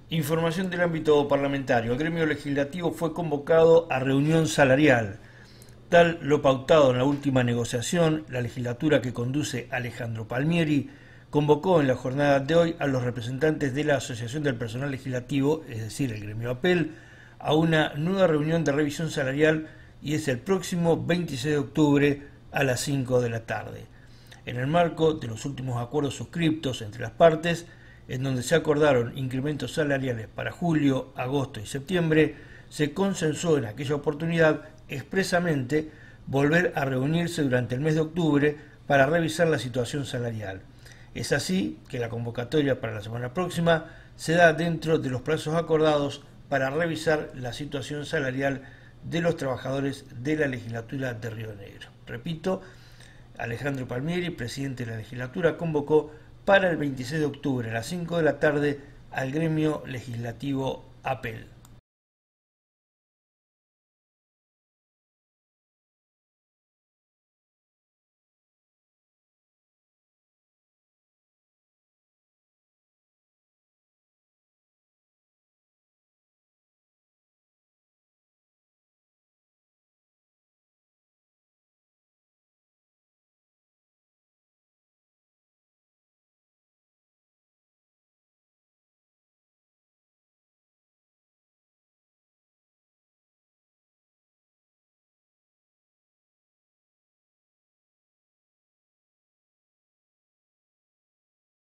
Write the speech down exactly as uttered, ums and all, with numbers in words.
Información del ámbito parlamentario. El gremio legislativo fue convocado a reunión salarial. Tal lo pautado en la última negociación, la legislatura que conduce Alejandro Palmieri convocó en la jornada de hoy a los representantes de la Asociación del Personal Legislativo, es decir, el gremio APEL, a una nueva reunión de revisión salarial y es el próximo veintiséis de octubre a las cinco de la tarde. En el marco de los últimos acuerdos suscriptos entre las partes, en donde se acordaron incrementos salariales para julio, agosto y septiembre, se consensó en aquella oportunidad expresamente volver a reunirse durante el mes de octubre para revisar la situación salarial. Es así que la convocatoria para la semana próxima se da dentro de los plazos acordados para revisar la situación salarial de los trabajadores de la legislatura de Río Negro. Repito, Alejandro Palmieri, presidente de la legislatura, convocó para el veintiséis de octubre a las cinco de la tarde al gremio legislativo APEL.